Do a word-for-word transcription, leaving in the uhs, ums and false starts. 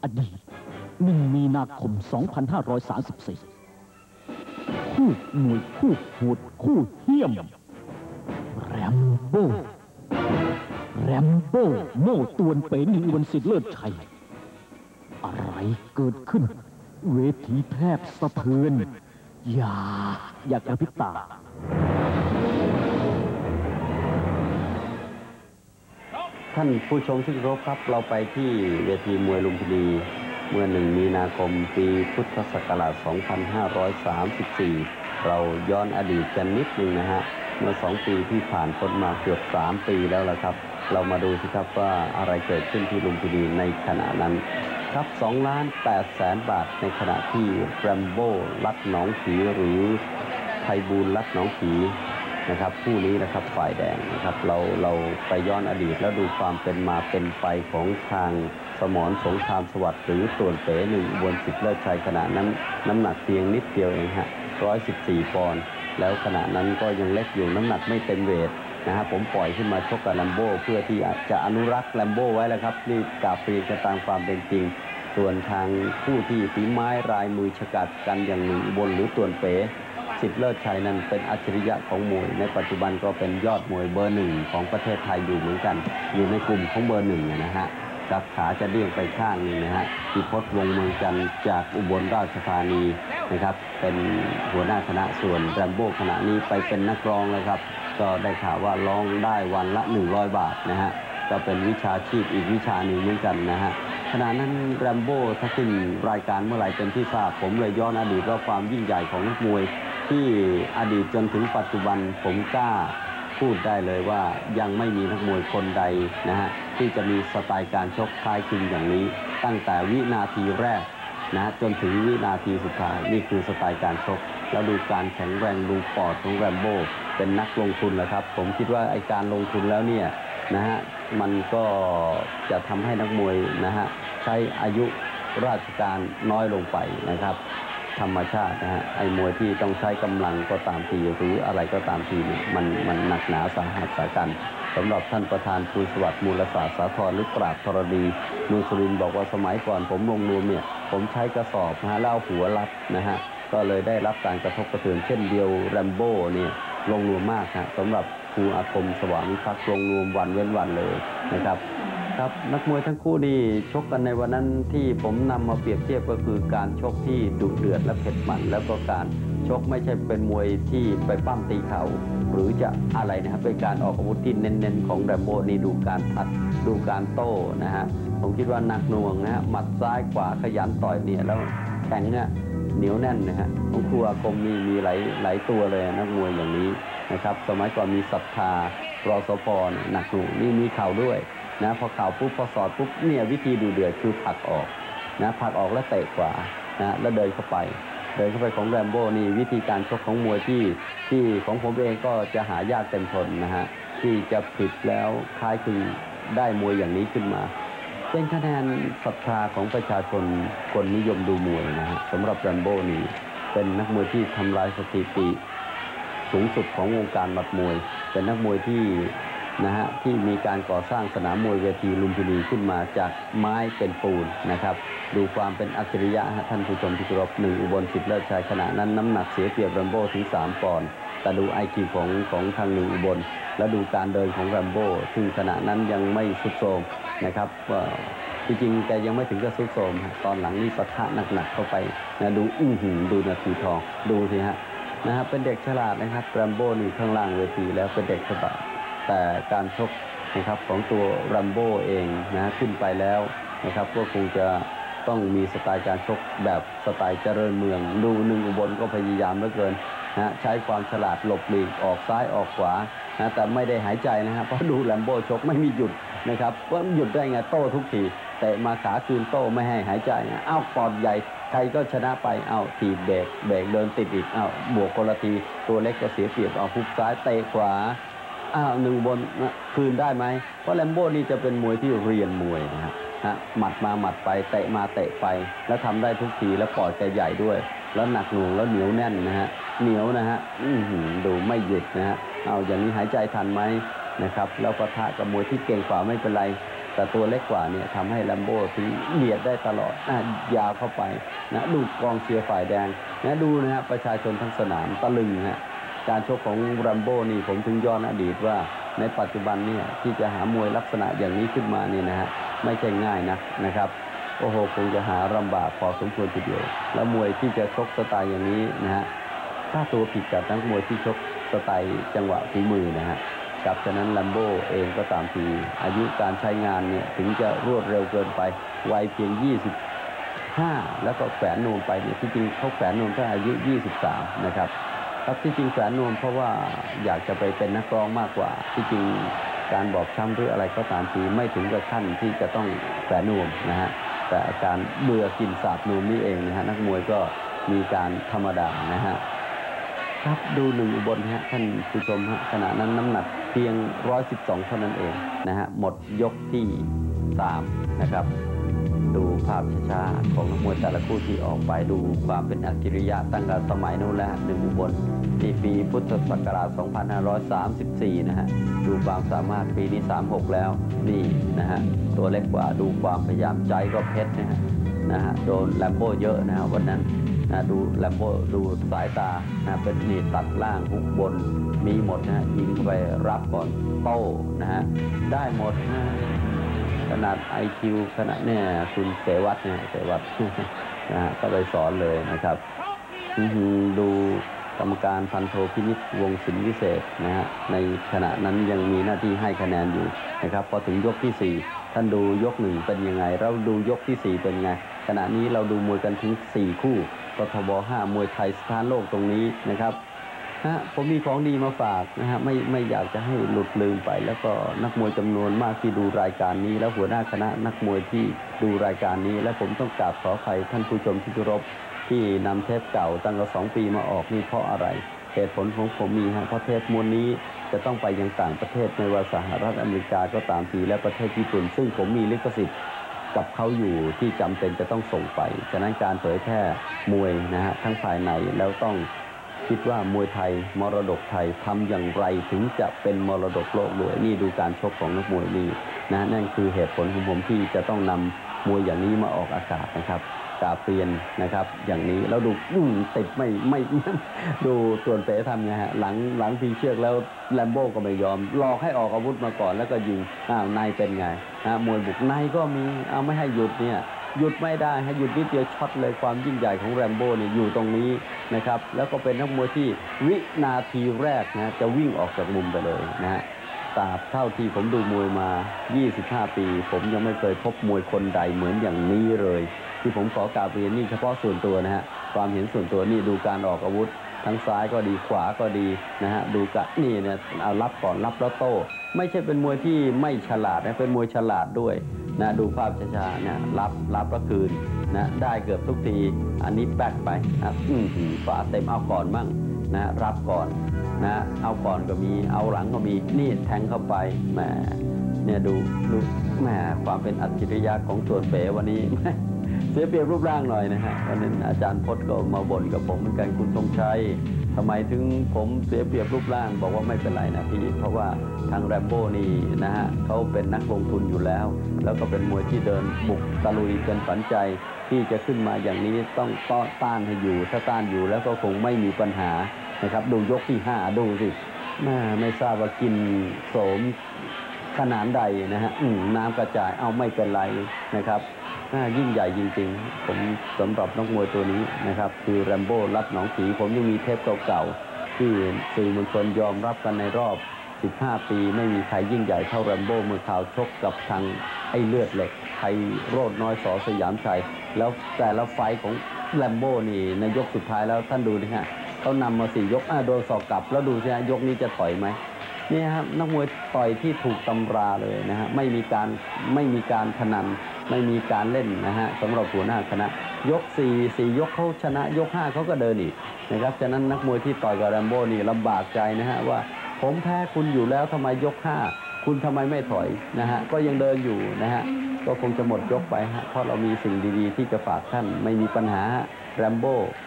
ดีตหนึ่งมีนาคมสองพันห้าร้อยสามสิบสี่คู่มวยคู่โหดคู่เหี้ยมแรมโบ้แรมโบ้โม่ตวนเป๋หนึ่งวันสิทธิ์เลิศชัยอะไรเกิดขึ้นเวทีแทบสะเทือนอย่าอย่ากระพริบตาท่านผู้ชมที่เคารพครับเราไปที่เวทีมวยลุมพินีเมื่อหนึ่งมีนาคมปีพุทธศักราชสองพันห้าร้อยสามสิบสี่เราย้อนอดีตกันนิดนึงนะฮะเมื่อสองปีที่ผ่านพ้นมาเกือบสามปีแล้วล่ะครับเรามาดูสิครับว่าอะไรเกิดขึ้นที่ลุมพินีในขณะนั้นครับสองล้านแปดแสนบาทในขณะที่แรมโบ้ลัดหนองขีหรือไพบูลย์ลัดหนองขีนะครับผู้นี้นะครับฝ่ายแดงนะครับเราเราไปย้อนอดีตแล้วดูความเป็นมาเป็นไปของทางสมรสงครามสวัสดิ์หรือต่วนเป๋หนึ่งอุบลสิทธิ์เลิศชัยขณะนั้นน้ำหนักเพียงนิดเดียวเองฮะร้อยสิบสี่ปอนด์แล้วขณะนั้นก็ยังเล็กอยู่น้ำหนักไม่เต็มเวทนะฮะผมปล่อยขึ้นมาชกกับแรมโบ้เพื่อที่จะอนุรักษ์แรมโบ้ไว้แล้วครับนี่กราบเรียนกันตามความเป็นจริงส่วนทางผู้ที่ฝีไม้ลายมือฉกาจกันอย่างหนึ่งอุบลหรือต่วนเป๋สิทธิ์เลิศชัยนั้นเป็นอัจฉริยะของมวยในปัจจุบันก็เป็นยอดมวยเบอร์หนึ่งของประเทศไทยอยู่เหมือนกันอยู่ในกลุ่มของเบอร์หนึ่งนะฮะกับขาจะเดี่ยงไปข้างนึงนะฮะพิพจน์วงเมืองจันทร์จากอุบลราชธานีนะครับเป็นหัวหน้าคณะส่วนแรมโบ้ขณะนี้ไปเป็นนักร้องแล้วครับก็ได้ข่าวว่าร้องได้วันละหนึ่งร้อยบาทนะฮะก็เป็นวิชาชีพอีกวิชาหนึ่งเหมือนกันนะฮะขณะนั้นแรมโบ้ถ้าขึ้นรายการเมื่อไหร่เป็นที่ทราบผมเลยย้อนอดีตว่าความยิ่งใหญ่ของนักมวยที่อดีตจนถึงปัจจุบันผมกล้าพูดได้เลยว่ายังไม่มีนักมวยคนใดนะฮะที่จะมีสไตล์การชกคล้ายคลึงอย่างนี้ตั้งแต่วินาทีแรกนะจนถึงวินาทีสุดท้ายนี่คือสไตล์การชกแล้วดูการแข็งแรงดูปอดของแรมโบ้เป็นนักลงทุนแหละครับผมคิดว่าไอ้การลงทุนแล้วเนี่ยนะฮะมันก็จะทำให้นักมวยนะฮะใช้อายุราชการน้อยลงไปนะครับธรรมชาตินะฮะไอ้มวยที่ต้องใช้กำลังก็ตามทีหรืออะไรก็ตามทีเนี่ยมันมันหนักหนาสาหัสสากันสำหรับท่านประธานภูสวัสดิ์มูลศาสตร์สาธรหรือปราบธรณีนูสุรินบอกว่าสมัยก่อนผมลงนวมเนี่ยผมใช้กระสอบนะฮะแล้วหัวรัดนะฮะก็เลยได้รับการกระทบกระเทือนเช่นเดียวแรมโบ้เนี่ยลงนวมมากฮะสำหรับครูอาคมสว่างวิพัฒน์ลงนวมวันเว้นวันเลยนะครับครับนักมวยทั้งคู่นี่ชกกันในวันนั้นที่ผมนำมาเปรียบเทียบก็คือการชกที่ดุเดือดและเผ็ดมันแล้วก็การชกไม่ใช่เป็นมวยที่ไปปั้มตีเข่าหรือจะอะไรนะครับเป็นการออกอาวุธที่เน้นๆของแรมโบ้นี่ดูการทัดดูการโต้นะฮะผมคิดว่าหนักหน่วงนะฮะหมัดซ้ายขวาขยันต่อยเนี่ยแล้วแข็งเนี่ยเหนียวแน่นนะฮะของครูอาคมนี่มีหลายหลายตัวเลยนักมวยอย่างนี้นะครับสมัยก่อนมีศรัทธารสปหนักหน่วงนี่มีเข่าด้วยนะพอเข่าปุ๊บพอสอดปุ๊บเนี่ยวิธีดูเดือดคือผลักออกนะผลักออกแล้วเตะขวานะแล้วเดินเข้าไปเดินเข้าไปของแรมโบ้นี่วิธีการชกของมวยที่ที่ของผมเองก็จะหายากเต็มทนนะฮะที่จะผิดแล้วคล้ายคือได้มวยอย่างนี้ขึ้นมาเป็นคะแนนศรัทธาของประชาชนคนนิยมดูมวยนะฮะสำหรับแรมโบ้นี่เป็นนักมวยที่ทำลายสถิติสูงสุดของวงการหมัดมวยเป็นนักมวยที่นะฮะที่มีการก่อสร้างสนามมวยเวทีลุมพินีขึ้นมาจากไม้เป็นปูนนะครับดูความเป็นอัจฉริยะท่านผู้ชมที่เคารพหนึ่งอุบลสิทธิ์เลิศชัยขณะนั้นน้ำหนักเสียเปรียบแรมโบ้ถึงสามปอนด์แต่ดูไอคิวของของทางหนึ่งอุบลและดูการเดินของแรมโบ้ซึ่งขณะนั้นยังไม่สุดโทรมนะครับจริงๆแกยังไม่ถึงกับสุดโทรมตอนหลังนี่ปะทะหนักๆเข้าไปนะดูอื้อหือดูนาทีทองดูสิฮะนะครับเป็นเด็กฉลาดนะครับแรมโบ้นี่ข้างล่างเวทีแล้วเป็นเด็กฉลาดแต่การชกนะครับของตัวแรมโบ้เองนะขึ้นไปแล้วนะครับก็คงจะต้องมีสไตล์การชกแบบสไตล์เจริญเมืองดูหนึ่งอุบลก็พยายามเหลือเกินนะใช้ความฉลาดหลบหลีกออกซ้ายออกขวานะแต่ไม่ได้หายใจนะครับเพราะดูแรมโบ้ชกไม่มีหยุดนะครับว่าหยุดได้ไงโต้ทุกทีแต่มาขาคืนโต้ไม่ให้หายใจอ้าวปอดใหญ่ใครก็ชนะไปเอาทีเบรกเบรกเดินติดอีกอ้าวบวกคนละทีตัวเล็กก็เสียเปรียบเอาฮุกซ้ายเตะขวาอ้าวหนึ่งบนคืนได้ไหมเพราะแรมโบ้นี่จะเป็นมวยที่เรียนมวยนะครับฮะหมัดมาหมัดไปเตะมาเตะไปแล้วทำได้ทุกทีแล้วปอดแกใหญ่ด้วยแล้วหนักหน่วงแล้วเหนียวแน่นนะฮะเหนียวนะฮะดูไม่หยุดนะฮะเอาอย่างนี้หายใจทันไหมนะครับแล้วปะทะกับมวยที่เก่งกว่าไม่เป็นไรแต่ตัวเล็กกว่าเนี่ยทำให้แลมโบ้ถึงเบียดได้ตลอดนะยาวเข้าไปนะดูกองเชียร์ฝ่ายแดงนะดูนะฮะประชาชนทั้งสนามตะลึงฮะการชกของแลมโบ้นี่ผมถึงย้อนอดีตว่าในปัจจุบันเนี่ยที่จะหามวยลักษณะอย่างนี้ขึ้นมานี่นะฮะไม่ใช่ง่ายนักนะครับโอ้โหคงจะหาลำบากพอสมควรทีเดียวแล้วมวยที่จะชกสไตล์อย่างนี้นะฮะถ้าตัวผิดกับนักมวยที่ชกสไตล์จังหวะฝีมือนะฮะกับฉะนั้นแลมโบ้เองก็ตามทีอายุการใช้งานเนี่ยถึงจะรวดเร็วเกินไปวัยเพียงยี่สิบห้าแล้วก็แฝงนวมไปเนี่ยที่จริงเขาแฝงนวมตั้งอายุยี่สิบสามนะครับครับที่จริงแฝงนวมเพราะว่าอยากจะไปเป็นนักร้องมากกว่าที่จริงการบอบช้ำหรืออะไรก็ตามทีไม่ถึงกับขั้นที่จะต้องแฝงนวมนะฮะแต่อาการเบื่อกินสาบนวมนี่เองนะฮะนักมวยก็มีการธรรมดานะฮะครับดูหนึ่งอุบลฮะท่านผู้ชมฮะขณะนั้นน้ำหนักเพียงหนึ่งร้อยสิบสองเท่านั้นเองนะฮะหมดยกที่สามนะครับดูภาพช้าๆของนักมวยแต่ละคู่ที่ออกไปดูความเป็นอัจฉริยะตั้งแต่สมัยนู้นแล้วหนึ่งอุบลที่ปีพุทธศักราชสองพันห้าร้อยสามสิบสี่นะฮะดูความสามารถปีนี้สามสิบหกแล้วนี่นะฮะตัวเล็กกว่าดูความพยายามใจก็เพชรนะฮะนะฮะโดนแลมโบ้เยอะนะฮะวันนั้นนะดูแลมโบ้ดูสายตานะเป็นนี่ตัดล่างหุกบนมีหมดนะฮะยิงไปรับก่อนโต้นะฮะได้หมดนะขนาด ไอ คิว ขนาดเนี่ยคุณเสวัตเนี่ยเสวัตนะฮะก็ไปสอนเลยนะครับดูกรรมการพันโทพินิจวงศ์สินวิเศษนะฮะในขณะนั้นยังมีหน้าที่ให้คะแนนอยู่นะครับพอถึงยกที่สี่ท่านดูยกหนึ่งเป็นยังไงเราดูยกที่สี่เป็นไงขณะนี้เราดูมวยกันถึงสี่คู่กทบห้ามวยไทยสถานโลกตรงนี้นะครับฮะผมมีของดีมาฝากนะฮะไม่ไม่อยากจะให้หลุดลืมไปแล้วก็นักมวยจำนวนมากที่ดูรายการนี้แล้วหัวหน้าคณะนักมวยที่ดูรายการนี้และผมต้องกราบขออภัยท่านผู้ชมที่เคารพที่นำเทปเก่าตั้งแต่สองปีมาออกนี่เพราะอะไรเหตุผลของผมมีฮะเพราะเทปมวลนี้จะต้องไปยังต่างประเทศไม่ว่าสหรัฐอเมริกาก็ตามทีและประเทศญี่ปุ่นซึ่งผมมีลิขสิทธิ์กับเขาอยู่ที่จำเป็นจะต้องส่งไปฉะนั้นการเผยแพร่มวยนะฮะทั้งภายในแล้วต้องคิดว่ามวยไทยมรดกไทยทำอย่างไรถึงจะเป็นมรดกโลกด้วยนี่ดูการชกของนักมวยนี่นะนั่นคือเหตุผลของผมที่จะต้องนำมวยอย่างนี้มาออกอากาศนะครับกาเปลี่ยนนะครับอย่างนี้แล้วดูติดไม่ไม่ดูส่วนเป๋ทำไงฮะหลังหลังพีเชือกแล้วแลมโบ้ก็ไม่ยอมหลอกให้ออกอาวุธมาก่อนแล้วก็ยิงอ้าวนายเป็นไงฮะมวยบุกในก็มีเอาไม่ให้หยุดเนี่ยหยุดไม่ได้ให้หยุดนิดเดียวช็อตเลยความยิ่งใหญ่ของแรมโบ้เนี่ยอยู่ตรงนี้นะครับแล้วก็เป็นนักมวยที่วินาทีแรกนะจะวิ่งออกจากมุมไปเลยนะฮะตราบเท่าที่ผมดูมวยมายี่สิบห้าปีผมยังไม่เคยพบมวยคนใดเหมือนอย่างนี้เลยที่ผมขอกราบเรียนนี่เฉพาะส่วนตัวนะฮะความเห็นส่วนตัวนี่ดูการออกอาวุธทั้งซ้ายก็ดีขวาก็ดีนะฮะดูกะนี่เนี่ยเอารับก่อนรับแล้วโต้ไม่ใช่เป็นมวยที่ไม่ฉลาดนะเป็นมวยฉลาดด้วยนะดูภาพช้าๆเนี่ยรับรับแล้วคืนนะได้เกือบทุกทีอันนี้แบกไปนะอื้อหือฝาเต็มเอาก่อนมั่งนะรับก่อนนะเอาก่อนก็มีเอาหลังก็มีนี่แทงเข้าไปแหมเนี่ยดูดูแหมความเป็นอัจฉริยะของส่วนเป๋วันนี้เสียเปรียบรูปร่างหน่อยนะฮะวันนั้นอาจารย์พจน์ก็มาบ่นกับผมเหมือนกันคุณทรงชัยทำไมถึงผมเสียเปรียบรูปร่างบอกว่าไม่เป็นไรนะพี่เพราะว่าทางแรมโบ้นี่นะฮะเขาเป็นนักลงทุนอยู่แล้วแล้วก็เป็นมวยที่เดินบุกตะลุยเป็นฝันใจที่จะขึ้นมาอย่างนี้ต้องต้านให้อยู่ถ้าต้านอยู่แล้วก็คงไม่มีปัญหานะครับดูยกที่ห้าดูสิแม่ไม่ทราบว่ากินโสมขนาดใดนะฮะน้ำกระจายเอาไม่เป็นไรนะครับยิ่งใหญ่จริงๆผมสำหรับนักมวยตัวนี้นะครับคือแรมโบ้รัดหนองผีผมยังมีเทปเก่าๆที่สื่อมวลชนยอมรับกันในรอบสิบห้าปีไม่มีใครยิ่งใหญ่เท่าแรมโบ้เมื่อข่าวชกกับทางไอ้เลือดเหล็กไทยโรจน์น้อยสอสยามชัยแล้วแต่ละไฟของแรมโบ้นี่ในยกสุดท้ายแล้วท่านดูนะฮะเขานำมาสี่ยกโดนศอกกลับแล้วดูสิฮะยกนี้จะถอยไหมนี่ครับนักมวยต่อยที่ถูกตำราเลยนะฮะไม่มีการไม่มีการพนันไม่มีการเล่นนะฮะสำหรับหัวหน้าคณะยกสี่สี่ยกเขาชนะยกห้าเขาก็เดินอีกนะครับฉะนั้นนักมวยที่ต่อยกับแรมโบ้นี่ลำบากใจนะฮะว่าผมแพ้คุณอยู่แล้วทำไมยกห้าคุณทำไมไม่ถอยนะฮะก็ยังเดินอยู่นะฮะก็คงจะหมดยกไปฮะเพราะเรามีสิ่งดีๆที่จะฝากท่านไม่มีปัญหาแรมโบ้